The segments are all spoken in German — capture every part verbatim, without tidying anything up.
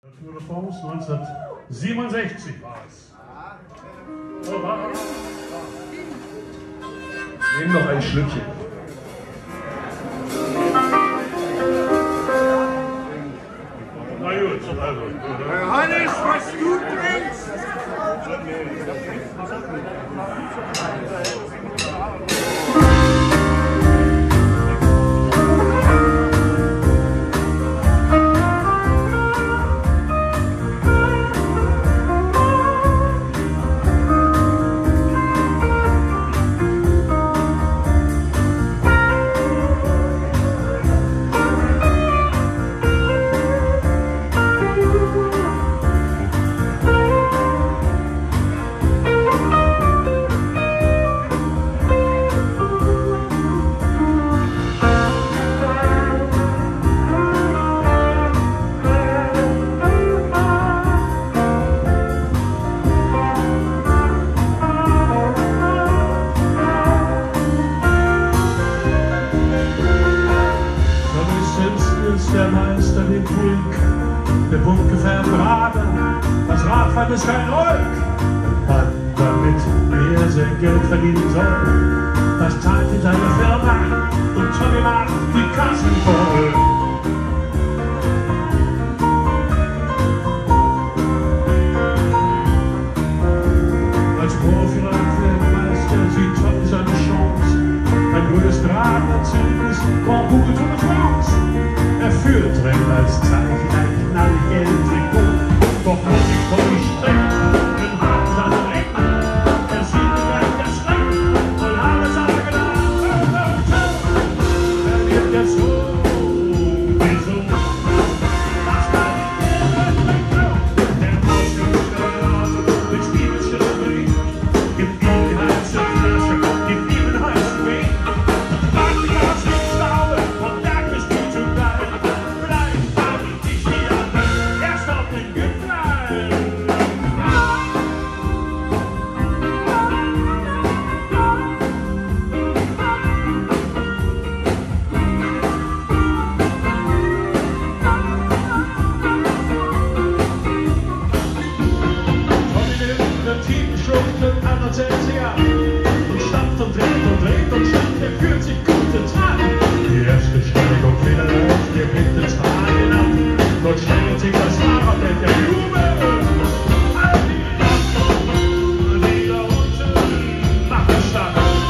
Tour de France neunzehnhundertsiebenundsechzig war es. Nehmen noch ein Schlückchen. Na gut, also. Hannes, was du trinkst! Der Meister den Pulk, der bunt gefärbte Radler, das Radfahren ist kein Rolk. Hat damit, wie er sein Geld verdienen soll, das zahlt in seine Firma und Tommy macht die Kassen voll. Als Profi-Radweltmeister sieht Tommy seine Chance. Ein grünes Radlerzügnis, Grand Tour de France. Er führt Rennen als Zeichen, ein Knallgelb-Trikot. Doch muss ich vor die Strecke, den Haken seine Recken. Er sieht gleich der Schrecken und alles hat er gedacht. Er wird jetzt so, wieso? Das kann ich nicht mehr. Der Muskelsteuer mit Spiegelschirmring gibt ihm die heiße Flasche, gibt ihm den heißen Weg. Macht die Glas nicht Staube und merkt es nicht zu bleiben. Und stampft und dreht und dreht und stimmt, er fühlt sich gut in Tran. Die erste Steigung fährt auf, der bringt den Zahn hinab. Dort steigert sich das Fahrrad, der der Blume. All die Lachen, die da unten machen statt.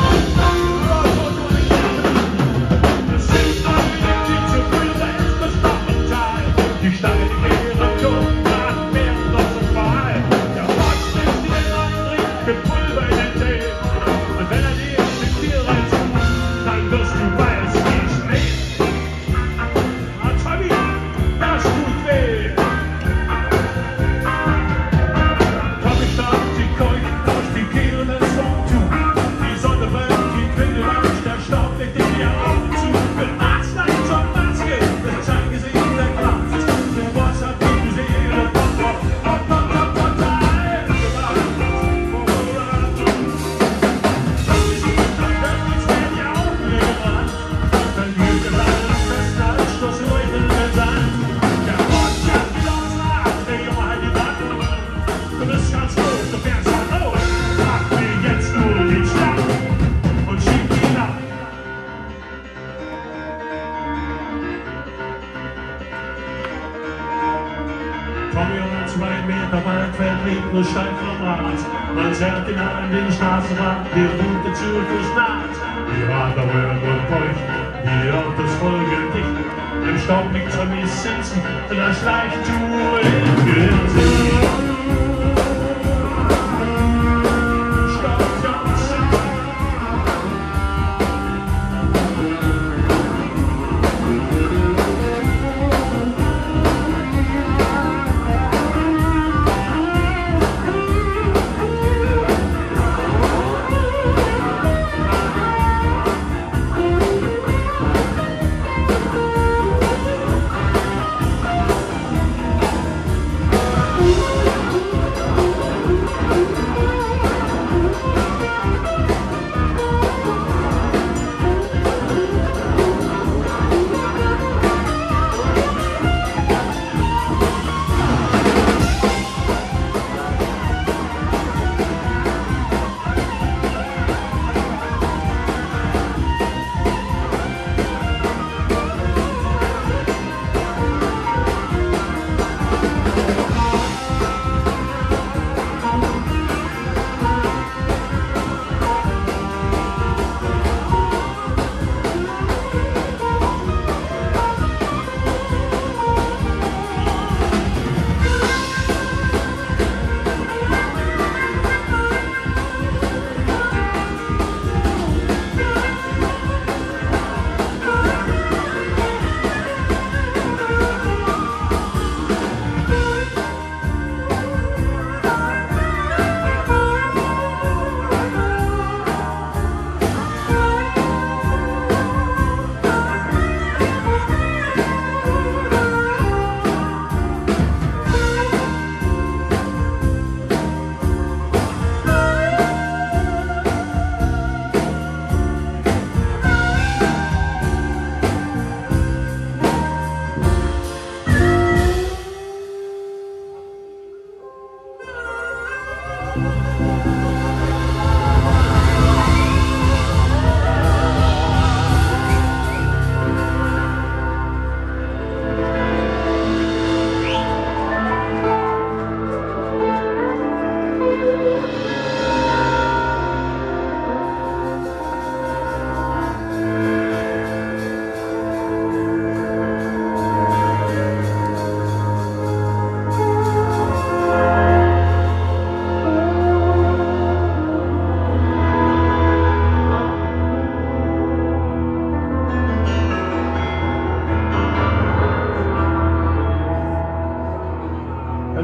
Es sind alle die zu früh, da ist das Staffeltal. Die Stange, die Meere, Jungen, nach werden noch so frei. Der Fox ist die den Antrieb, gepulver in den Tee. Und wenn er dir mit dir reizt, dann wirst du weiß wie Schnee. Ah, Tommy, das tut weh. Tommy starrt die Keuchen durch die Kehle des Song-Tuch. Die Sonne brennt, die Quille lauscht, der Staub legt in die Augen zu. Mit Maske, zum Maske, das ist ein Gesicht der Kraft. Der Boss hat die Seele, pop, pop, pop, pop, pop, pop, pop. Tommy und zwei Meter weit fällt nur steif vom Rad. Man zerrt ihn an den Straßenrand, die Route zu versnaht. Die Radler rühren und keuchen, die Autos folgen dicht. Im Staub liegt Tommy Simpson, und er schleicht Tour in Gesicht. Ooh.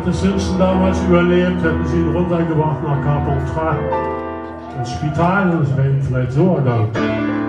Hätte Simpson damals überlebt, hätten sie ihn runtergebracht nach Carpentras ins Spital, das wäre ihm vielleicht so ergangen.